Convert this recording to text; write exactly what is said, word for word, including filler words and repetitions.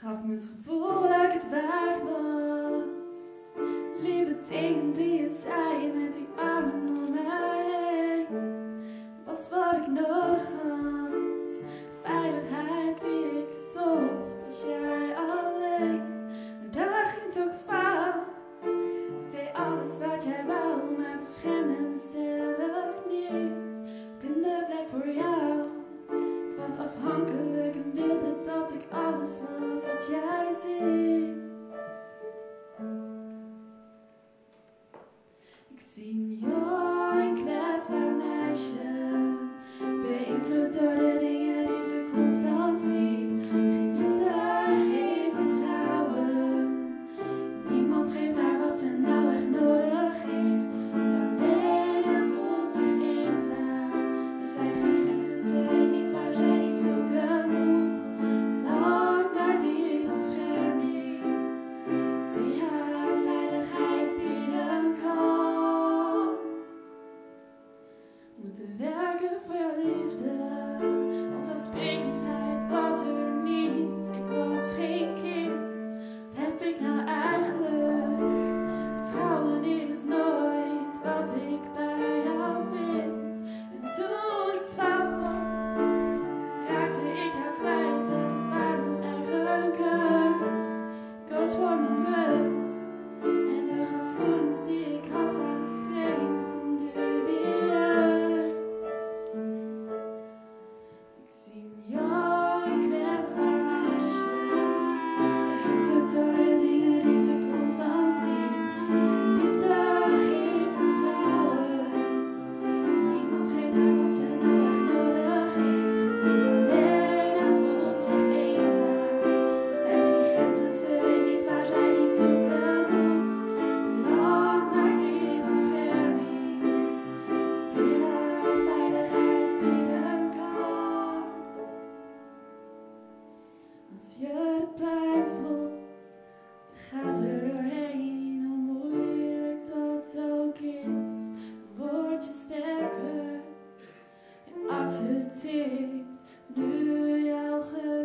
Gaf me het gevoel dat ik het waard was. Lieve dingen die je zei met die armen om mij heen, was wat ik nodig had. Veiligheid die ik zocht, was jij alleen. Maar daar ging het ook fout. Ik deed alles wat jij wou, maar beschermde mezelf niet. Blinde vlek voor jou. Ik was afhankelijk en wilde dat ik alles was wat jij ziet. Ik zie een jong kwetsbaar meisje, beïnvloed door de dingen die ze constant ziet. Geen liefde, geen vertrouwen. Niemand geeft haar wat ze nou echt nodig heeft. Ze alleen en voelt zich eenzaam. Er zijn geen grenzen, ze weet niet waar zij die zoeken moet. Lang naar die bescherming die haar veiligheid bieden kan. Moeten werken voor jouw liefde. Vanzelfsprekendheid was er niet. Ik was geen kind. Wat heb ik nou eigenlijk? Vertrouwen is nooit wat ik bij jou vind. En toen ik twaalf was, raakte ik jou kwijt. Weliswaar mijn eigen keus. Ik koos voor mijn rust. En de gevoelens die ik had waren vreemd en dubieus. Ik zie een jong kwetsbaar meisje, beïnvloed door de dingen die ze constant ziet. Geen liefde, geen vertrouwen. Niemand geeft haar wat ze nou echt nodig heeft. Ze is alleen en voelt zich eenzaam. Er zijn geen grenzen, ze weet niet waar zij die zoeken moet. Verlang naar die bescherming die haar veiligheid bieden kan. Als je de pijn voelt, je gaat er doorheen, hoe moeilijk dat ook is, dan word je sterker. Je accepteert nu jouw geluk.